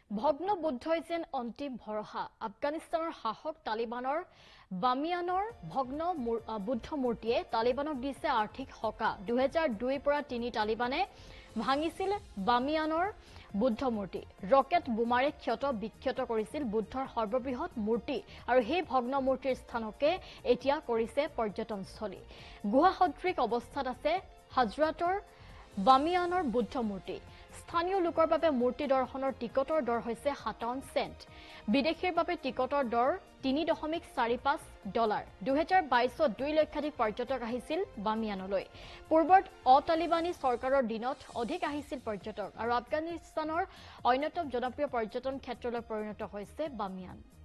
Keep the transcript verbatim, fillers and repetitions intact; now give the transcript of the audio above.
ভগ্ন বুদ্ধই যেন অন্তিম ভৰসা আফগানিস্তানৰ শাসক তালিবানৰ বামিয়ানৰ ভগ্ন বুদ্ধ মূৰ্তিয়ে তালিবানক দিছে আৰ্থিক সকা দুই হাজাৰ দুই পৰা তিনি তালিবানে ভাঙিছিল বামিয়ানৰ বুদ্ধ মূৰ্তি ৰকেট বোমাৰে ক্ষত বিক্ষত কৰিছিল বুদ্ধৰ সৰ্ববৃহৎ মূৰ্তি আৰু সেই ভগ্ন মূৰ্তিৰ স্থানকে এতিয়া কৰিছে পৰ্যটনস্থলী গুহাসদৃশ অৱস্থাত আছে হজৰতৰ বামিয়ানৰ বুদ্ধ মূৰ্তি স্থানীয় লোকৰ বাবে মূৰ্তি দৰ্শনৰ টিকটৰ দৰ হৈছে সাতাৱন্ন সেন্ট বিদেশীৰ বাবে টিকটৰ দৰ তিনি দশমিক চাৰি পাঁচ ডলাৰ দুই হাজাৰ বাইছত দুই লক্ষাধিক পৰ্যটক আহিছিল বামিয়ানলৈ পূৰ্বত অতালিবানী চৰকাৰৰ দিনত অধিক আহিছিল পৰ্যটক আৰু আফগানিস্তানৰ অন্যতম জনপ্ৰিয় পৰ্যটন ক্ষেত্ৰলৈ পৰিণত হৈছে বামিয়ান